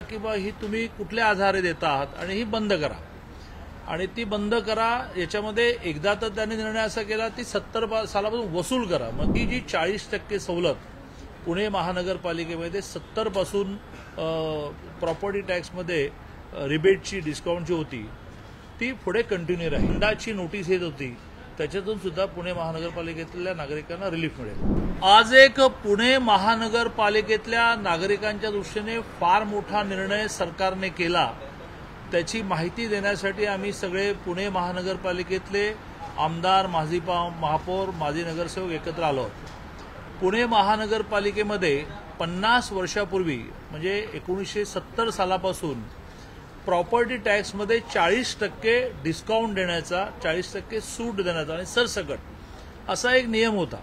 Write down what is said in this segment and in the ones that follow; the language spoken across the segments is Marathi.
की बा ही तुम्ही कुठल्या आधारे देता आहात आणि ही बंद करा आणि ती बंद करा। याच्यामध्ये एकदा तर त्यांनी निर्णय असा केला ती 70 सालापासून वसूल करा। मग ती जी 40% सवलत पुणे महानगरपालिकेमध्ये 70 पासून प्रॉपर्टी टॅक्समध्ये रिबेटची डिस्काउंटची होती ती पुढे कंटिन्यू राहील। दंडाची नोटीस येत होती त्याच्यातून सुद्धा पुणे महानगरपालिकेतल्या नागरिकांना रिलीफ मिळेल। आज एक पुणे महानगरपालिकेतल्या नागरिकांच्या दृष्टीने फार मोठा निर्णय सरकारने केला त्याची माहिती देण्यासाठी आम्ही सगळे पुणे महानगरपालिकेतले आमदार, माजी महापौर, माजी नगरसेवक एकत्र आलो आहोत। पुणे महानगरपालिकेमध्ये 50 वर्षापूर्वी म्हणजे 1970 सालापासून प्रॉपर्टी टॅक्समध्ये 40% डिस्काउंट देण्याचा, 40% सूट देण्याचा आणि सरसकट असा एक नियम होता।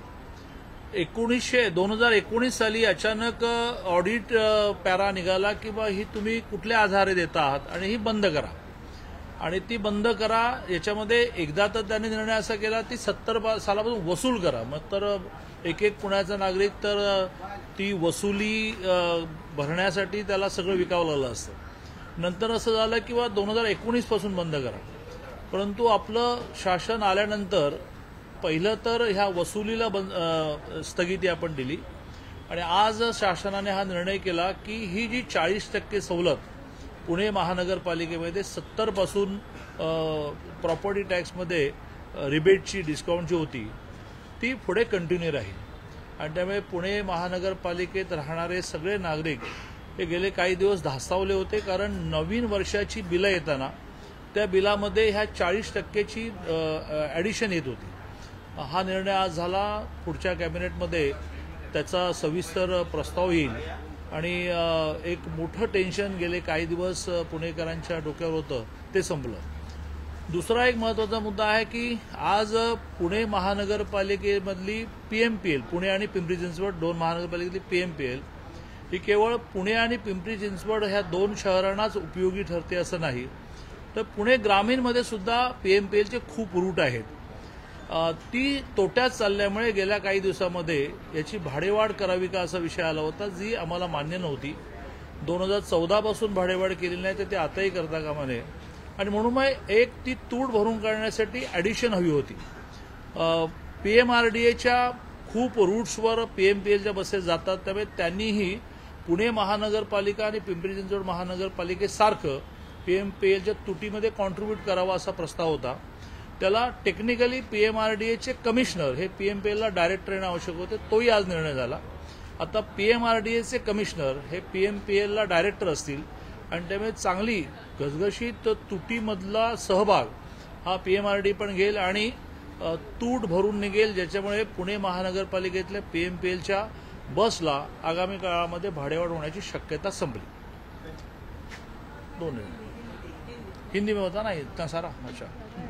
2019 साली अचानक ऑडिट पॅरा निघाला की बा ही तुम्ही कुठल्या आधारे देता आहात आणि ही बंद करा आणि ती बंद करा। याच्यामध्ये एकदा तर त्यांनी निर्णय असा केला ती 70 सालापासून वसूल करा। मग तर एक पुण्याचा नागरिक तर ती वसुली भरण्यासाठी त्याला सगळं विकावं लागलं असतं। नंतर असं झालं की बा 2019 पासून बंद करा, परंतु आपलं शासन आल्यानंतर पहिलं तर ह्या वसुलीला स्थगिती आपण दिली आणि आज शासनाने हा निर्णय केला की ही जी 40% सवलत पुणे महानगरपालिकेमध्ये 70 पासून प्रॉपर्टी टॅक्समध्ये रिबेटची डिस्काउंटची होती ती पुढे कंटिन्यू राहील। आणि त्यामुळे पुणे महानगरपालिकेत राहणारे सगळे नागरिक हे गेले काही दिवस धास्तावले होते, कारण नवीन वर्षाची बिलं येताना त्या बिलामध्ये ह्या 40%ची ॲडिशन येत होती। हा निर्णय आज झाला, पुढच्या कॅबिनेटमध्ये त्याचा सविस्तर प्रस्ताव येईल आणि एक मोठं टेन्शन गेले काही दिवस पुणेकरांच्या डोक्यावर होतं ते संपलं। दुसरा एक महत्त्वाचा मुद्दा आहे की आज पुणे महानगरपालिकेमधली PMPL, पुणे आणि पिंपरी चिंचवड दोन महानगरपालिकेतली PMPL ही केवळ पुणे आणि पिंपरी चिंचवड ह्या दोन शहरांनाच उपयोगी ठरते असं नाही, तर पुणे ग्रामीणमध्ये सुद्धा PMPLचे खूप रूट आहेत। ती तोट्यात चालल्यामुळे गेल्या काही दिवसामध्ये याची भाडेवाढ करावी का असा विषय आला होता, जी आम्हाला मान्य नव्हती। 2014 पासून भाडेवाढ केली नाही तर ते आताही करता कामा नये आणि म्हणून मग एक ती तूट भरून काढण्यासाठी ॲडिशन हवी होती। PMRDAच्या खूप रूट्सवर PMPLच्या बसेस जातात, त्यामुळे त्यांनीही पुणे महानगरपालिका आणि पिंपरी चिंचवड महानगरपालिकेसारखं PMPLच्या तुटीमध्ये कॉन्ट्रीब्यूट करावा असा प्रस्ताव होता। त्याला टेक्निकली PMRDAचे कमिशनर हे PMPLला डायरेक्टर येणं आवश्यक होते, तोही आज निर्णय झाला। आता PMRDAचे कमिशनर हे PMPLला डायरेक्टर असतील आणि त्यामुळे चांगली घसघशीत तुटीमधला सहभाग हा PMRDA पण घेईल आणि तूट भरून निघेल, ज्याच्यामुळे पुणे महानगरपालिकेतल्या PMPLच्या बसला आगामी काळामध्ये भाडेवाढ होण्याची शक्यता संपली। दोन हिंदी में होता ना इतना सारा। अच्छा,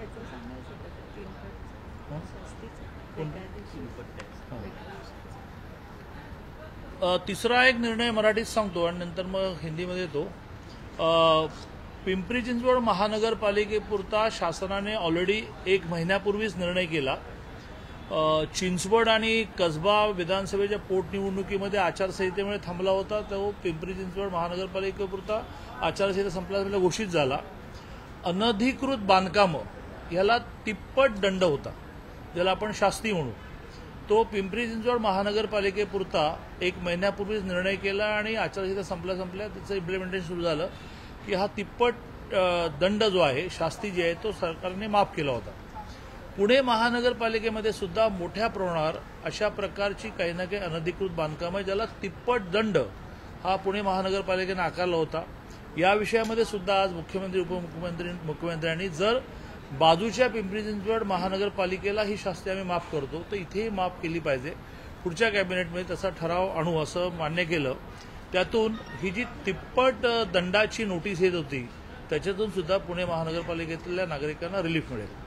तिसरा एक निर्णय मराठीत सांगतो आणि नंतर मग हिंदीमध्ये येतो। पिंपरी चिंचवड महानगरपालिकेपुरता शासनाने ऑलरेडी 1 महिन्यापूर्वीच निर्णय केला। चिंचवड आणि कसबा विधानसभेच्या पोटनिवडणुकीमध्ये आचारसंहितेमुळे थांबला होता, तो पिंपरी चिंचवड महानगरपालिकेपुरता आचारसंहिता संपल्यामुळे घोषित झाला। अनधिकृत बांधकामं याला तिप्पट दंड होता, ज्याला आपण शास्ती म्हणू, तो पिंपरी चिंचवड महानगरपालिकेपुरता 1 महिन्यापूर्वीच निर्णय केला आणि आचारसंहिता संपल्या त्याचं इम्प्लिमेंटेशन सुरू झालं की हा तिप्पट दंड जो आहे, शास्ती जी आहे, तो सरकारने माफ केला होता। पुणे महानगरपालिकेमध्ये सुद्धा मोठ्या प्रमाणावर अशा प्रकारची काही ना काही अनधिकृत बांधकामं आहे, ज्याला तिप्पट दंड हा पुणे महानगरपालिकेने आकारला होता। या विषयामध्ये सुद्धा आज मुख्यमंत्री, मुख्यमंत्र्यांनी जर बाजूच्या पिंपरी चिंचवड महानगरपालिकेला ही शास्ती आम्ही माफ करतो तर इथेही माफ केली पाहिजे, पुढच्या कॅबिनेटमध्ये तसा ठराव आणू असं मान्य केलं। त्यातून ही जी तिप्पट दंडाची नोटीस येत होती त्याच्यातून सुद्धा पुणे महानगरपालिकेतल्या नागरिकांना रिलीफ मिळेल।